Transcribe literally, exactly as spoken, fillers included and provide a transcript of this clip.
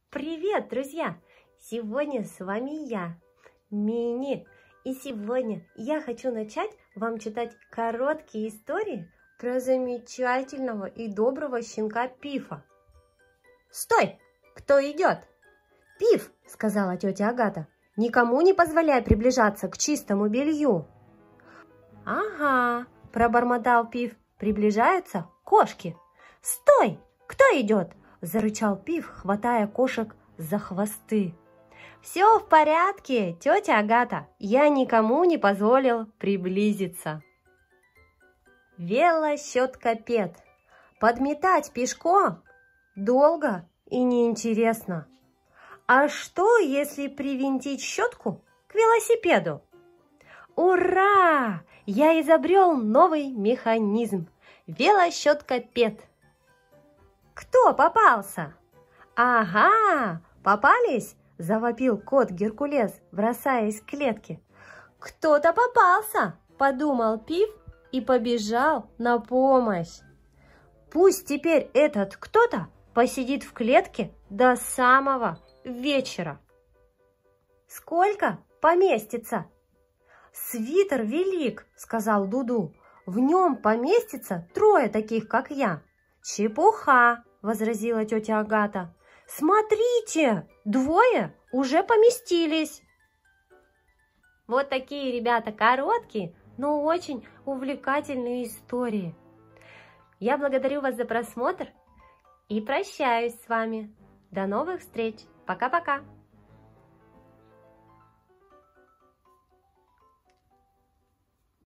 Привет, друзья! Сегодня с вами я, Мини. И сегодня я хочу начать вам читать короткие истории про замечательного и доброго щенка Пифа. Стой! Кто идет? Пиф, сказала тетя Агата, никому не позволяй приближаться к чистому белью. Ага, пробормотал Пиф, приближаются кошки. Стой! Кто идет? Зарычал Пиф, хватая кошек за хвосты. Все в порядке, тетя Агата, я никому не позволил приблизиться. Велощеткопед. Подметать пешком долго и неинтересно. А что, если привинтить щетку к велосипеду? Ура! Я изобрел новый механизм. Велощеткопед. Кто попался? Ага, попались? Завопил кот Геркулес, бросаясь к клетке. Кто-то попался, подумал Пиф и побежал на помощь. Пусть теперь этот кто-то посидит в клетке до самого вечера. Сколько поместится? Свитер велик, сказал Дуду. В нем поместится трое таких, как я. Чепуха, возразила тетя Агата. Смотрите, двое уже поместились. Вот такие, ребята, короткие, но очень увлекательные истории. Я благодарю вас за просмотр и прощаюсь с вами. До новых встреч. Пока-пока.